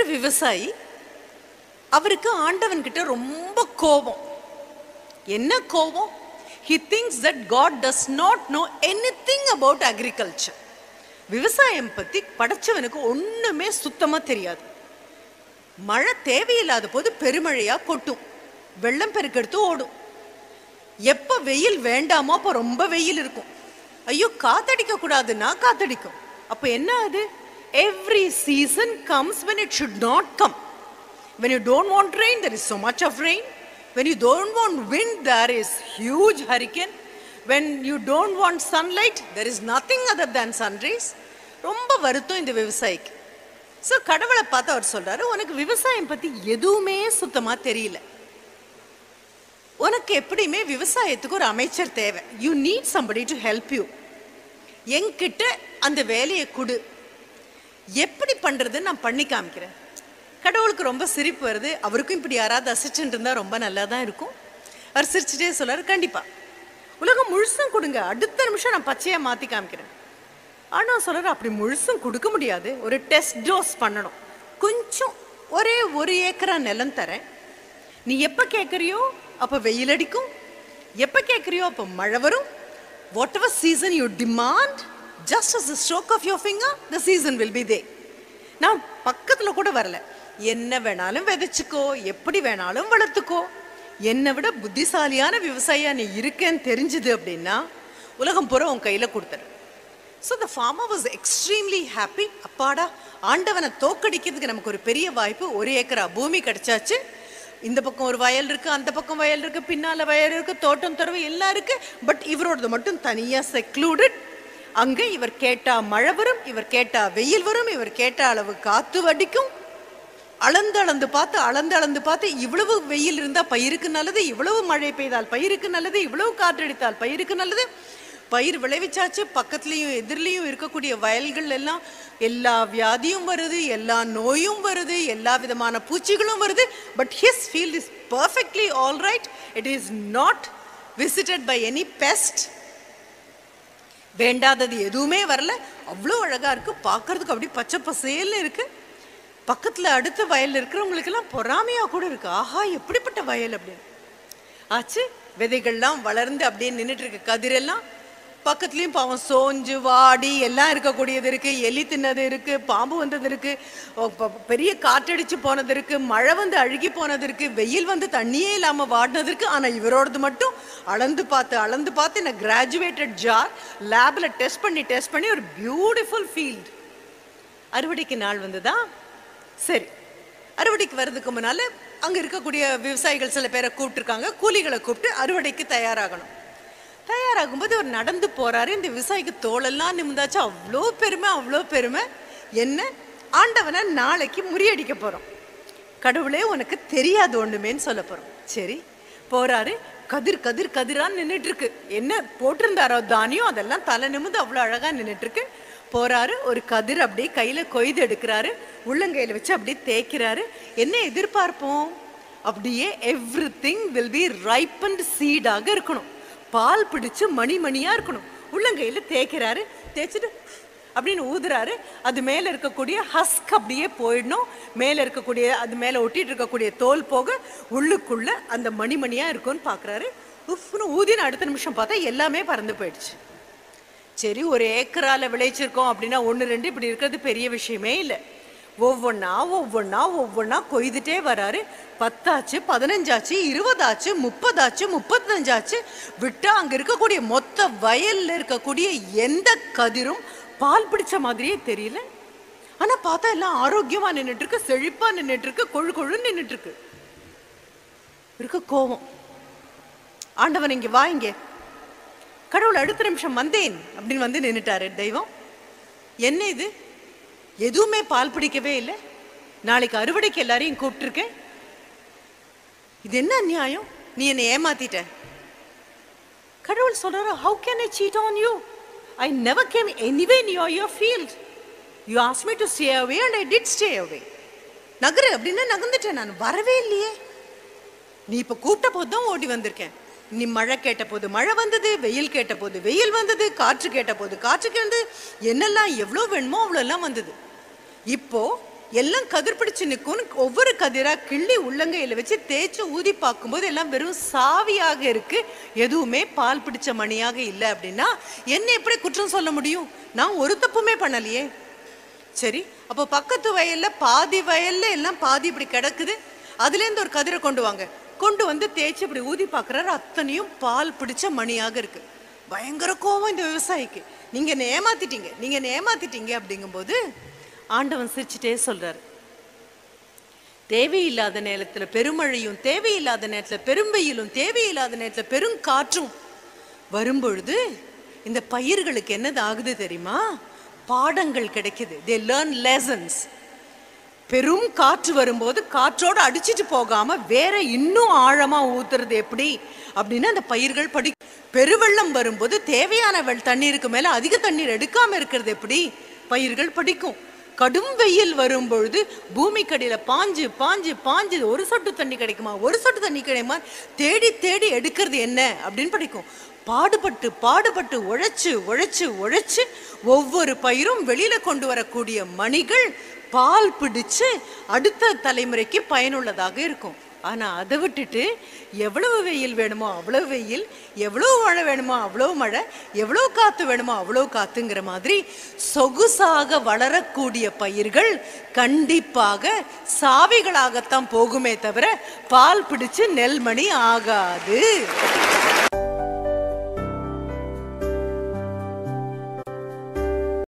ஒரு விவசாயி, அவருக்கு ஆண்டவன் கிட்ட ரொம்ப கோபம். என்ன கோபம்? He thinks that God does not know anything about agriculture. விவசாயம் பத்தி படைச்சவனுக்கு ஒண்ணுமே சுத்தமா தெரியாது. மழை தேவையில்லாத போது பெருமழையா கொட்டும், வெள்ளம் பெருக்கெடுத்து ஓடும். எப்ப வெயில் வேண்டாமோ அப்ப ரொம்ப வெயில் இருக்கும். ஐயோ காத்தடிக்க கூடாதுன்னா காத்தடிக்கும். அப்ப என்ன அது? Every season comes when it should not come. When you don't want rain, there is so much of rain. When you don't want wind, there is huge hurricane. When you don't want sunlight, there is nothing other than sun rays. ரொம்ப வருத்தம் இந்த விவசாயிக்கு. So கடவுளை பார்த்து அவர் சொல்றாரு, உனக்கு விவசாயம் பத்தி எதுவுமே சுத்தமா தெரியல. உனக்கு எப்படியுமே விவசாயத்துக்கு ஒரு அமைச்சர் தேவை. You need somebody to help you. என்கிட்ட அந்த வேலையை கொடு, எப்படி பண்றதுன்னு நான் பண்ணி காமிக்கிறேன். கடவுளுக்கு ரொம்ப சிரிப்பு வருது. அவருக்கும் இப்படி யாராவது அசிஸ்டன்ட் இருந்தால் ரொம்ப நல்லா தான் இருக்கும். அவர் சிரிச்சுட்டே சொல்றாரு, கண்டிப்பா உலகம் முழுசும் கொடுங்க, அடுத்த நிமிஷம் நான் பச்சையாக மாற்றி காமிக்கிறேன். ஆனால் சொல்றாரு, அப்படி முழுசும் கொடுக்க முடியாது, ஒரு டெஸ்ட் டோஸ் பண்ணணும். கொஞ்சம் ஒரே 1 ஏக்கரா நிலம் தரேன். நீ எப்போ கேட்குறியோ அப்போ வெயில் அடிக்கும், எப்போ கேட்குறியோ அப்போ மழை வரும். Whatever season you demand, just as a stroke of your finger, the season will be there. நான் பக்கத்தில் கூட வரல. என்ன வேணாலும் விதைச்சிக்கோ, எப்படி வேணாலும் வளர்த்துக்கோ. என்னை விட புத்திசாலியான விவசாயியா நீ இருக்கேன்னு தெரிஞ்சுது அப்படின்னா உலகம் பூரா உன் கையில் கொடுத்துரு. So the farmer was extremely happy. அப்பாடா, ஆண்டவனை தோக்கடிக்கிறதுக்கு நமக்கு ஒரு பெரிய வாய்ப்பு. 1 ஏக்கரா பூமி கிடைச்சாச்சு. இந்த பக்கம் ஒரு வயல் இருக்கு, அந்த பக்கம் வயல் இருக்கு, பின்னால வயல் இருக்கு, தோட்டம் துறவு எல்லாம் இருக்கு. பட் இவரோடது மட்டும் தனியாக செக்லூடட். அங்கே இவர் கேட்டா மழை வரும், இவர் கேட்டா வெயில் வரும், இவர் கேட்ட அளவு காத்து வடிக்கும். அளந்து பார்த்து இவ்வளவு வெயில் இருந்தால் பயிருக்கு நல்லது, இவ்வளவு மழை பெய்தால் பயிருக்கு நல்லது, இவ்வளவு காற்றடித்தால் பயிருக்கு நல்லது. பயிர் விளைவிச்சாச்சு. பக்கத்துலேயும் எதிரிலையும் இருக்கக்கூடிய வயல்கள் எல்லாம் எல்லா வியாதியும் வருது, எல்லா நோயும் வருது, எல்லா விதமான பூச்சிகளும் வருது. But his field is perfectly all right. It is not visited by any pest. வேண்டாதது எதுவுமே வரல. அவ்வளோ அழகாக இருக்குது, பார்க்கறதுக்கு அப்படி பச்சை பசேல்னு இருக்குது. பக்கத்தில் அடுத்த வயலில் இருக்கிறவங்களுக்கெல்லாம் பொறாமையாக கூட இருக்குது. ஆஹா, எப்படிப்பட்ட வயல் அப்படின்னு ஆச்சு. விதைகள்லாம் வளர்ந்து அப்படியே நின்றுட்டு இருக்கு. கதிரெல்லாம் பக்கத்துலேயும் பாவம் சோஞ்சு வாடி எல்லாம் இருக்கக்கூடியது இருக்குது. எலி தின்னது இருக்குது, பாம்பு வந்தது இருக்குது, பெரிய காற்றடிச்சு போனது இருக்குது, மழை வந்து அழுகி போனது இருக்குது, வெயில் வந்து தண்ணியே இல்லாமல் வாடினது இருக்குது. ஆனால் இவரோடது மட்டும் அளந்து பார்த்து இந்த கிராஜுவேட்டட் ஜார் லேபில் டெஸ்ட் பண்ணி ஒரு பியூட்டிஃபுல் ஃபீல்டு. அறுவடைக்கு நாள் வந்துதா? சரி, அறுவடைக்கு வர்றதுக்கு முன்னால் அங்கே இருக்கக்கூடிய விவசாயிகள் சில பேரை கூப்பிட்டுருக்காங்க. கூலிகளை கூப்பிட்டு அறுவடைக்கு தயாராகணும். தயாராகும்போது அவர் நடந்து போகிறாரு. இந்த விவசாயிக்கு தோளெல்லாம் நிமிந்தாச்சு. அவ்வளோ பெருமை. என்ன? ஆண்டவனை நாளைக்கு முறியடிக்க போகிறோம். கடவுளே உனக்கு தெரியாது ஒன்றுமேன்னு சொல்ல போகிறோம். சரி, போகிறாரு. கதிரான்னு நின்றுட்டுருக்கு. என்ன போட்டிருந்தாரோ தானியம் அதெல்லாம் தலை நிமிந்து அவ்வளோ அழகாக நின்றுட்டுருக்கு. போகிறாரு, ஒரு கதிர் அப்படியே கையில் கொய்து எடுக்கிறாரு, உள்ளங்கையில் வச்சு அப்படியே தேய்க்கிறாரு. என்ன எதிர்பார்ப்போம்? அப்படியே எவ்ரிதிங் வில் பி ரைப்பன்ட் சீடாக இருக்கணும், பால் பிடிச்சு மணியாக இருக்கணும். உள்ளங்கையில் தேய்க்கிறாரு, தேய்ச்சிட்டு அப்படின்னு ஊதுறாரு. அது மேலே இருக்கக்கூடிய ஹஸ்க் அப்படியே போயிடணும். மேலே இருக்கக்கூடிய அது மேலே ஒட்டிகிட்டு இருக்கக்கூடிய தோல் போக உள்ளுக்குள்ளே அந்த மணியாக இருக்கும்னு பார்க்குறாரு. உஃப்னு ஊதின்னு அடுத்த நிமிஷம் பார்த்தா எல்லாமே பறந்து போயிடுச்சு. சரி, 1 ஏக்கரால் விளைச்சிருக்கோம் அப்படின்னா 1 2 இப்படி இருக்கிறது பெரிய விஷயமே இல்லை. ஒவ்வொன்றா கொய்துட்டே வராரு. 10 ஆச்சு, 15 ஆச்சு, 20 ஆச்சு, 30 ஆச்சு, 35 ஆச்சு. விட்டா அங்கே இருக்கக்கூடிய மொத்த வயலில் இருக்கக்கூடிய எந்த கதிரும் பால் பிடிச்ச மாதிரியே தெரியல. ஆனால் பார்த்தா எல்லாம் ஆரோக்கியமாக நின்றுட்டுருக்கு, செழிப்பாக நின்றுட்டுருக்கு, கொழுன்னு நின்றுட்டுருக்கு. இருக்க கோபம். ஆண்டவன் இங்கே வா, இங்கே. கடவுள் அடுத்த நிமிஷம் வந்தேன் அப்படின்னு வந்து நின்றுட்டாரு. தெய்வம், என்ன இது? எதுவுமே பால் பிடிக்கவே இல்லை. நாளைக்கு அறுவடைக்கு எல்லாரையும் கூப்பிட்டுருக்கேன். இது என்ன அநியாயம்? நீ என்னை ஏமாத்திட்ட. கடவுள் சொல்றாரு, how can I cheat on you? I never came anywhere near your field. You asked me to stay away and I did stay away. Nagar அப்படின்னா நகர்ந்துட்டேன், நான் வரவே இல்லையே. நீ இப்போ கூப்பிட்ட போது தான் ஓடி வந்திருக்கேன். நீ மழை கேட்ட போது மழை வந்தது, வெயில் கேட்ட போது வெயில் வந்தது, காற்று கேட்ட போது காற்று கேட்டது, என்னெல்லாம் எவ்வளோ வேணுமோ அவ்வளோலாம் வந்தது. இப்போ எல்லாம் கதிர் பிடிச்சு நிற்கும். ஒவ்வொரு கதிரா கிள்ளி உள்ளங்கையில வச்சு தேய்ச்சி ஊதி பார்க்கும்போது எல்லாம் வெறும் சாவியாக இருக்கு, எதுவுமே பால் பிடிச்ச மணியாக இல்லை அப்படின்னா என்ன எப்படி குற்றம் சொல்ல முடியும்? நான் ஒரு தப்புமே பண்ணலையே. சரி, அப்போ பக்கத்து வயல்ல பாதி வயல்ல எல்லாம் பாதி இப்படி கிடக்குது, அதுலேருந்து ஒரு கதிரை கொண்டு வாங்க, கொண்டு வந்து தேய்ச்சி இப்படி ஊதி பார்க்குறாரு, அத்தனையும் பால் பிடிச்ச மணியாக இருக்கு. பயங்கர கோபம் இந்த விவசாயிக்கு. நீங்க என்ன ஏமாத்திட்டீங்க, நீங்க என்ன ஏமாத்திட்டீங்க. அப்படிங்கும்போது ஆண்டவன் சிரிச்சுட்டே சொல்றாரு, தேவையில்லாத நேரத்துல பெருமழையும், தேவையில்லாத நேரத்துல பெரும்பெயிலும், தேவையில்லாத நேரத்துல பெருங்காற்றும் வரும்பொழுது இந்த பயிர்களுக்கு என்னது ஆகுது தெரியுமா? பாடங்கள் கிடைக்குது. they learn lessons. பெரும் காற்று வரும்போது காற்றோடு அடிச்சிட்டு போகாம வேற இன்னும் ஆழமா ஊத்துறது எப்படி அப்படின்னு அந்த பயிர்கள் படிக்கும். பெருவெள்ளம் வரும்போது தேவையான தண்ணீருக்கு மேல அதிக தண்ணீர் எடுக்காம இருக்கிறது எப்படி பயிர்கள் படிக்கும். கடும் வெயில் வரும்பொழுது பூமிக்கடியில பாஞ்சு பாஞ்சு பாஞ்சு ஒரு சொட்டு தண்ணி கிடைக்குமா, ஒரு சொட்டு தண்ணி கிடைக்குமா, தேடி தேடி எடுக்கிறது என்ன அப்படின்னு படிக்கும். பாடுபட்டு பாடுபட்டு உழைச்சு உழைச்சு உழைச்சு ஒவ்வொரு பயிரும் வெளியில கொண்டு வரக்கூடிய மணிகள் பால் பிடிச்சு அடுத்த தலைமுறைக்கு பயனுள்ளதாக இருக்கும். ஆனா அதை விட்டுட்டு எவ்வளவு வெயில் வேணுமோ அவ்வளவு வெயில், எவ்வளவு மழை வேணுமோ அவ்வளவு மழை, எவ்வளவு காத்து வேணுமோ அவ்வளவு காத்துங்கிற மாதிரி சொகுசாக வளரக்கூடிய பயிர்கள் கண்டிப்பாக சாவிகளாகத்தான் போகுமே தவிர பால் பிடிச்சு நெல்மணி ஆகாது.